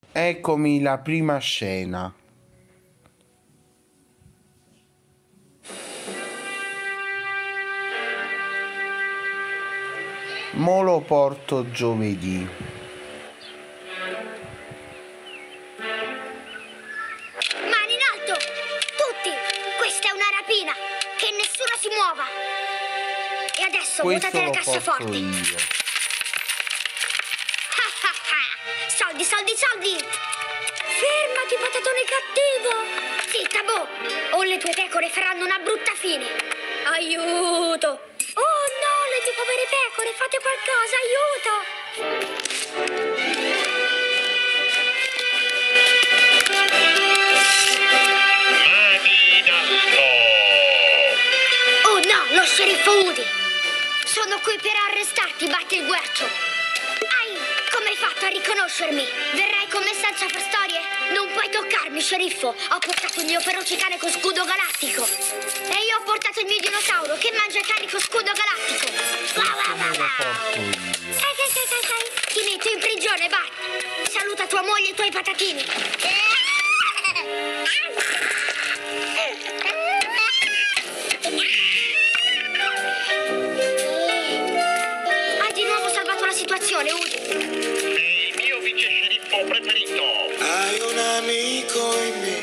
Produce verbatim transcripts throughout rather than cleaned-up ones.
Eccomi la prima scena. Mo lo porto giovedì. Mani in alto! Tutti! Questa è una rapina! Che nessuno si muova! E adesso Questo vuotate le lo cassaforti! porto io. Soldi, soldi, soldi! Fermati, patatone cattivo! Zitta, boh! O le tue pecore faranno una brutta fine! Aiuto! Oh no, le mie povere pecore, fate qualcosa, aiuto! Oh no, lo sceriffo Woody! Sono qui per arrestarti, Batti il Guercio! Ai, come hai fatto a riconoscermi? Verrai con me senza per storie? Non puoi toccarmi, sceriffo! Ho portato il mio feroce cane con scudo galattico! E io ho portato il mio dinosauro che mangia cani con scudo galattico! Questo me lo porto io. Sai, sai, sai, sai, sai! Ti metto in prigione, Bart! Saluta tua moglie e i tuoi patatini! Hai di nuovo salvato la situazione, Woody! Sei il mio vice sceriffo preferito. Hai un amico in me,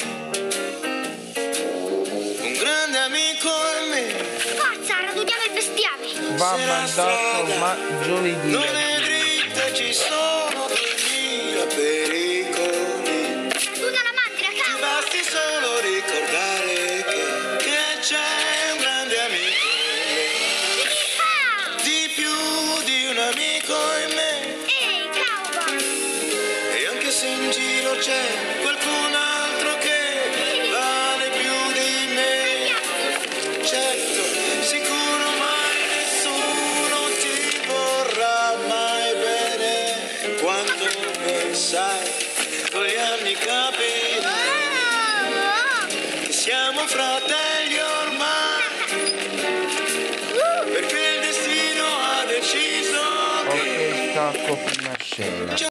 un grande amico in me. Forza, raduniamo il bestiame! Va Se la mandato strada ma giovedì. non è dritta, ci sono duemila pericoli. Raduna la mandria, Ti cavolo! basti solo ricordare che, che c'è un grande amico in me, Ah! di più di un amico in me. Ehi, cowboy! E anche se in giro c'è qualcun altro che vale più di me, certo, sicuro mai nessuno ti vorrà mai bene quanto me, sai, con gli anni capirai che siamo fratelli ormai, perché il destino ha deciso Ok, che stacco prima scena.